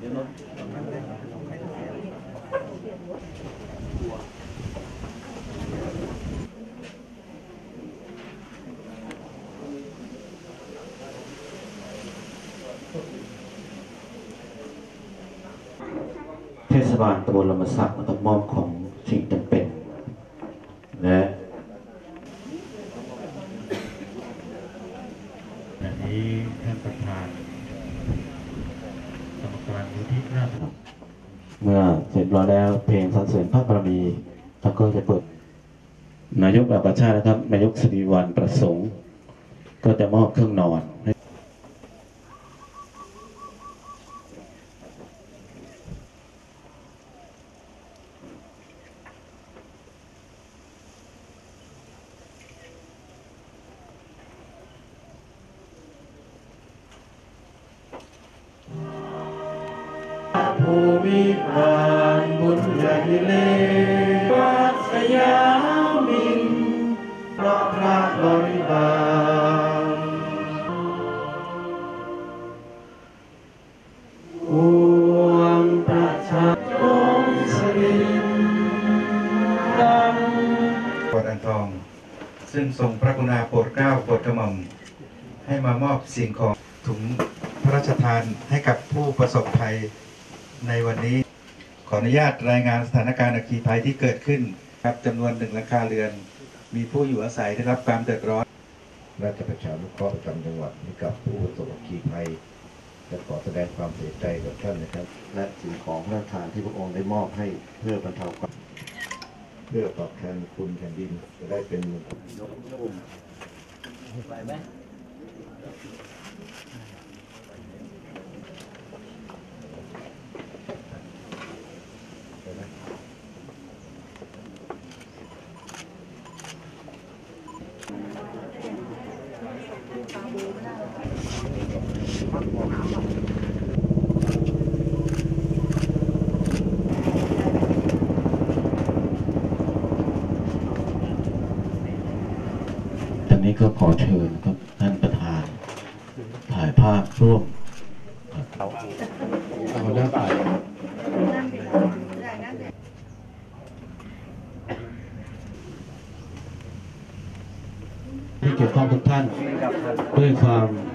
เทศบาลตำบลลำมะสักต้องมอบของสิ่งจำเป็นและอันนี้ท่านประธานกรรมการมูลที่ราชเมื่อเสร็จแล้วเพลงสรรเสริญพระบารมีแล้วก็จะเปิดนายกอัครราชนะครับนายกสิริวัลย์ประสงค์ก็จะมอบเครื่องนอนภูมิบาลบุญใหญ่เลวัดสยามินเพราะพระบริบาลปวงประชาชนสรินดังวัดอ่างทองซึ่งทรงพระกรุณาโปรดเกล้าโปรดกระหม่อมให้มามอบสิ่งของถุงพระราชทานให้กับผู้ประสบภัยในวันนี้ขออนุญาตรายงานสถานการณ์อัคคีภัยที่เกิดขึ้นครับจำนวน1 หลังคาเรือนมีผู้อยู่อาศัยได้รับความเดือดร้อนราชประชานุเคราะห์ประจำจังหวัดให้กับผู้ประสบอัคคีภัยและขอแสดงความเสียใจกับท่านนะครับและสิ่งของพระราชทานที่พระองค์ได้มอบให้เพื่อบรรเทาความเพื่อตอบแทนคุณแผ่นดินจะได้เป็นไปไหมตอนนี้ก็ขอเชิญครับท่านประธานถ่ายภาพร่วมเอาด้านฝ่ายที่เกี่ยวข้องทุกท่านด้วยความ